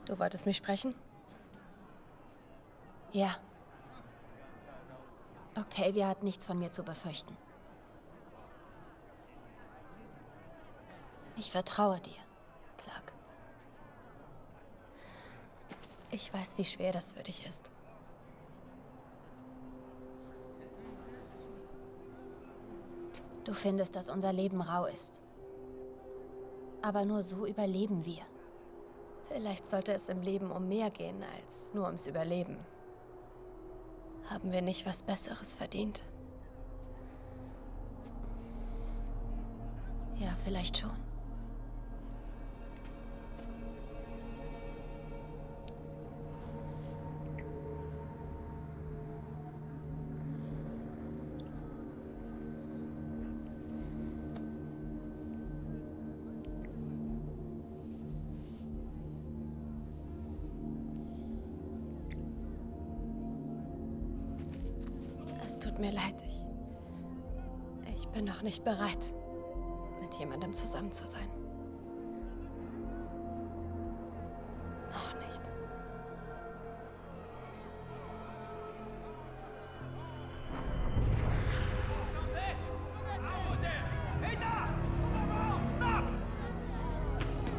Du wolltest mich sprechen? Ja. Octavia hat nichts von mir zu befürchten. Ich vertraue dir, Clark. Ich weiß, wie schwer das für dich ist. Du findest, dass unser Leben rau ist. Aber nur so überleben wir. Vielleicht sollte es im Leben um mehr gehen, als nur ums Überleben. Haben wir nicht was Besseres verdient? Ja, vielleicht schon. Es tut mir leid. Ich bin noch nicht bereit, mit jemandem zusammen zu sein.